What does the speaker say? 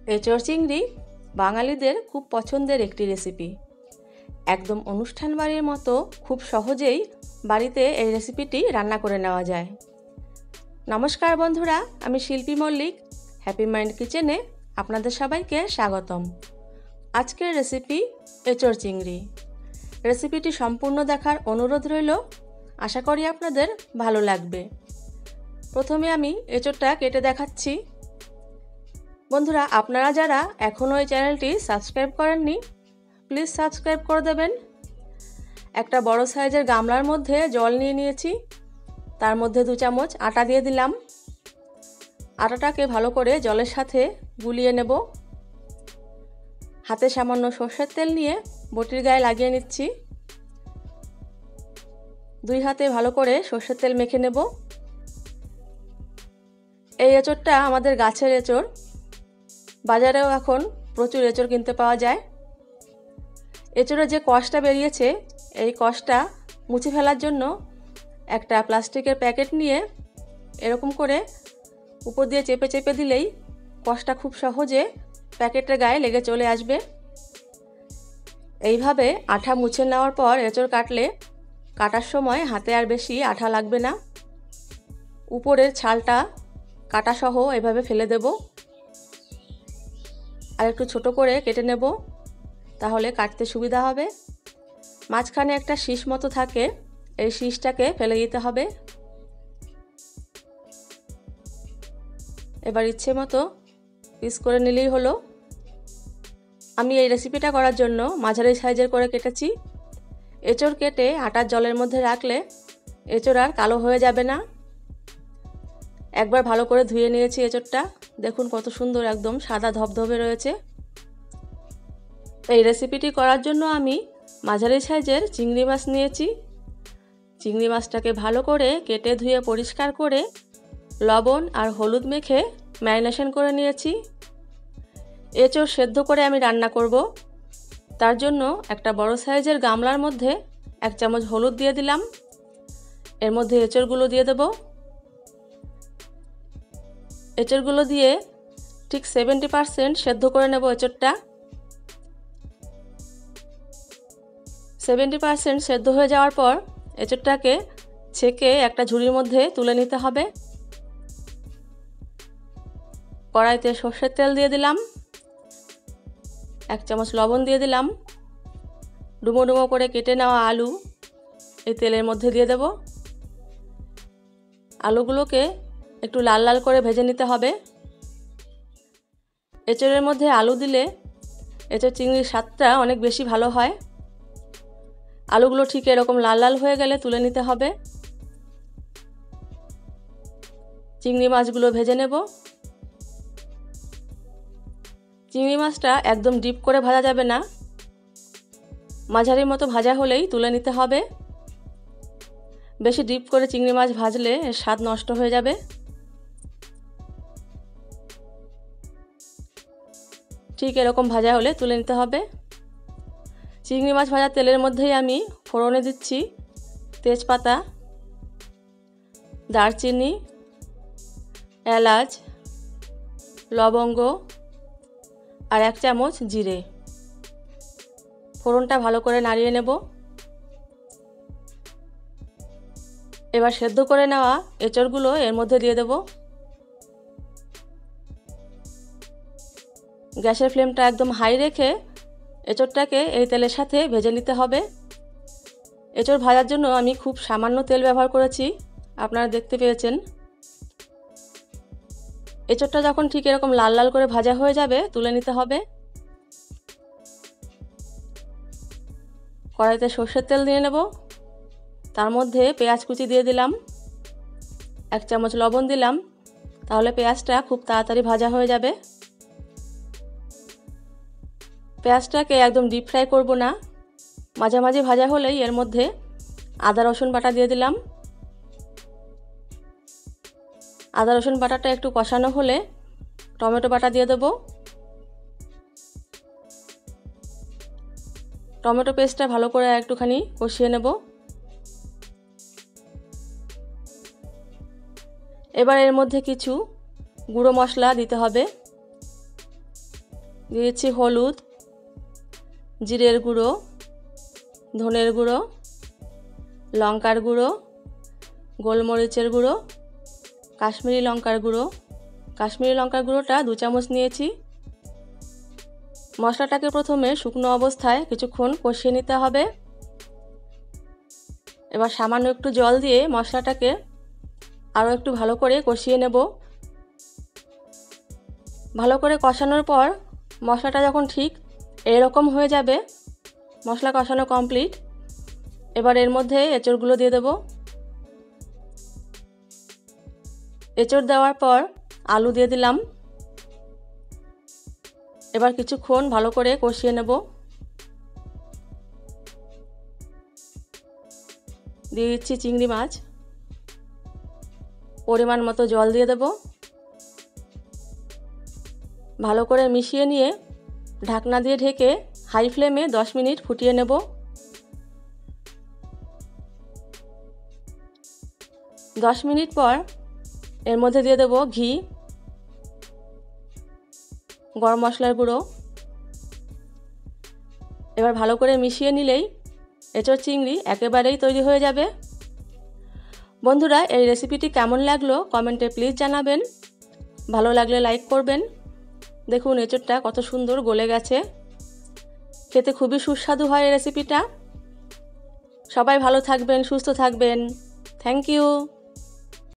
এঁচোড় চিংড়ি বাঙালিদের খুব পছন্দের একটি রেসিপি। একদম অনুষ্ঠান বাড়ির মতো খুব সহজেই বাড়িতে এই রেসিপিটি রান্না করে নেওয়া যায়। নমস্কার বন্ধুরা, আমি শিল্পী মল্লিক, হ্যাপি মাইন্ড কিচেনে আপনাদের সবাইকে স্বাগতম। আজকের রেসিপি এঁচোড় চিংড়ি। রেসিপিটি সম্পূর্ণ দেখার অনুরোধ রইল, আশা করি আপনাদের ভালো লাগবে। প্রথমে আমি এঁচোড়টা কেটে দেখাচ্ছি। বন্ধুরা, আপনারা যারা এখনও এই চ্যানেলটি সাবস্ক্রাইব করেননি, প্লিজ সাবস্ক্রাইব করে দেবেন। একটা বড় সাইজের গামলার মধ্যে জল নিয়ে নিয়েছি, তার মধ্যে 2 চামচ আটা দিয়ে দিলাম। আটাটাকে ভালো করে জলের সাথে গুলিয়ে নেব। হাতে সামান্য সর্ষের তেল নিয়ে বটির গায়ে লাগিয়ে নিচ্ছি। 2 হাতে ভালো করে সর্ষের তেল মেখে নেব। এই এঁচোড়টা আমাদের গাছের এঁচোড়, বাজারেও এখন প্রচুর এঁচোড় কিনতে পাওয়া যায়। এঁচোড়ে যে কষটা বেরিয়েছে, এই কষটা মুছে ফেলার জন্য একটা প্লাস্টিকের প্যাকেট নিয়ে এরকম করে উপর দিয়ে চেপে চেপে দিলেই কষটা খুব সহজে প্যাকেটের গায়ে লেগে চলে আসবে। এইভাবে আঠা মুছে নেওয়ার পর এঁচোড় কাটলে কাটার সময় হাতে আর বেশি আঠা লাগবে না। উপরের ছালটা কাটা সহ এভাবে ফেলে দেব, আর একটু ছোট করে কেটে নেব, তাহলে কাটতে সুবিধা হবে। মাঝখানে একটা শীষ মতো থাকে, এই শীষটাকে ফেলে দিতে হবে। এবার ইচ্ছে মতো পিস করে নিলেই হলো। আমি এই রেসিপিটা করার জন্য মাঝারি সাইজের করে কেটেছি। এঁচোড় কেটে আটার জলের মধ্যে রাখলে এঁচোড় আর কালো হয়ে যাবে না। একবার ভালো করে ধুয়ে নিয়েছি এঁচোড়টা, দেখুন কত সুন্দর একদম সাদা ধবধবে রয়েছে। এই রেসিপিটি করার জন্য আমি মাঝারি সাইজের চিংড়ি মাছ নিয়েছি। চিংড়ি মাছটাকে ভালো করে কেটে ধুয়ে পরিষ্কার করে লবণ আর হলুদ মেখে ম্যারিনেশন করে নিয়েছি। এঁচোড় সেদ্ধ করে আমি রান্না করব, তার জন্য একটা বড় সাইজের গামলার মধ্যে 1 চামচ হলুদ দিয়ে দিলাম। এর মধ্যে এঁচোড়গুলো দিয়ে দেব। এঁচোড়গুলো দিয়ে ঠিক 70% সেদ্ধ করে নেব এঁচোড়টা। 70% সেদ্ধ হয়ে যাওয়ার পর এঁচোড়টাকে ছেঁকে একটা ঝুড়ির মধ্যে তুলে নিতে হবে। কড়াইতে সর্ষের তেল দিয়ে দিলাম, 1 চামচ লবণ দিয়ে দিলাম। ডুমো ডুমো করে কেটে নেওয়া আলু এই তেলের মধ্যে দিয়ে দেব। আলুগুলোকে একটু লাল লাল করে ভেজে নিতে হবে। এঁচোড়ের মধ্যে আলু দিলে এঁচোড় চিংড়ির স্বাদটা অনেক বেশি ভালো হয়। আলুগুলো ঠিক এরকম লাল লাল হয়ে গেলে তুলে নিতে হবে। চিংড়ি মাছগুলো ভেজে নেব। চিংড়ি মাছটা একদম ডিপ করে ভাজা যাবে না, মাঝারি মতো ভাজা হলেই তুলে নিতে হবে। বেশি ডিপ করে চিংড়ি মাছ ভাজলে এর স্বাদ নষ্ট হয়ে যাবে। ঠিক এরকম ভাজা হলে তুলে নিতে হবে। চিংড়ি মাছ ভাজা তেলের মধ্যেই আমি ফোড়নে দিচ্ছি তেজপাতা, দারচিনি, এলাচ, লবঙ্গ আর 1 চামচ জিরে। ফোড়নটা ভালো করে নাড়িয়ে নেব। এবার সেদ্ধ করে নেওয়া এঁচোড়গুলো এর মধ্যে দিয়ে দেব। গ্যাসের ফ্লেমটা একদম হাই রেখে এঁচোড়টাকে এই তেলের সাথে ভেজে নিতে হবে। এঁচোড় ভাজার জন্য আমি খুব সামান্য তেল ব্যবহার করেছি, আপনারা দেখতে পেয়েছেন। এঁচোড়টা যখন ঠিক এরকম লাল লাল করে ভাজা হয়ে যাবে তুলে নিতে হবে। কড়াইতে সর্ষের তেল দিয়ে নেব, তার মধ্যে পেঁয়াজ কুচি দিয়ে দিলাম, 1 চামচ লবণ দিলাম, তাহলে পেঁয়াজটা খুব তাড়াতাড়ি ভাজা হয়ে যাবে। পেঁয়াজটাকে একদম ডিপ ফ্রাই করব না, মাঝামাঝি ভাজা হলেই এর মধ্যে আদা রসুন বাটা দিয়ে দিলাম। আদা রসুন বাটাটা একটু কষানো হলে টমেটো বাটা দিয়ে দেব। টমেটো পেস্টটা ভালো করে একটুখানি কষিয়ে নেব। এবার এর মধ্যে কিছু গুঁড়ো মশলা দিতে হবে। দিয়েছি হলুদ, জিরের গুঁড়ো, ধনের গুঁড়ো, লঙ্কার গুঁড়ো, গোলমরিচের গুঁড়ো, কাশ্মীরি লঙ্কার গুঁড়ো। কাশ্মীরি লঙ্কার গুঁড়োটা 2 চামচ নিয়েছি। মশলাটাকে প্রথমে শুকনো অবস্থায় কিছুক্ষণ কষিয়ে নিতে হবে। এবার সামান্য একটু জল দিয়ে মশলাটাকে আরও একটু ভালো করে কষিয়ে নেব। ভালো করে কষানোর পর মশলাটা যখন ঠিক এরকম হয়ে যাবে, মশলা কষানো কমপ্লিট, এবার এর মধ্যে এঁচড়গুলো দিয়ে দেব। এঁচড় দেওয়ার পর আলু দিয়ে দিলাম। এবার কিছুক্ষণ ভালো করে কষিয়ে নেব। দিয়ে দিচ্ছি চিংড়ি মাছ, পরিমাণ মতো জল দিয়ে দেব। ভালো করে মিশিয়ে নিয়ে ঢাকনা দিয়ে ঢেকে হাই ফ্লেমে 10 মিনিট ফুটিয়ে নেব। 10 মিনিট পর এর মধ্যে দিয়ে দেব ঘি, গরম মশলার গুঁড়ো। এবার ভালো করে মিশিয়ে নিলেই এঁচড় চিংড়ি একেবারেই তৈরি হয়ে যাবে। বন্ধুরা, এই রেসিপিটি কেমন লাগলো কমেন্টে প্লিজ জানাবেন। ভালো লাগলে লাইক করবেন। দেখুন এঁচড়টা কত সুন্দর গলে গেছে। খেতে খুবই সুস্বাদু হয় এই রেসিপিটা। সবাই ভালো থাকবেন, সুস্থ থাকবেন। Thank you.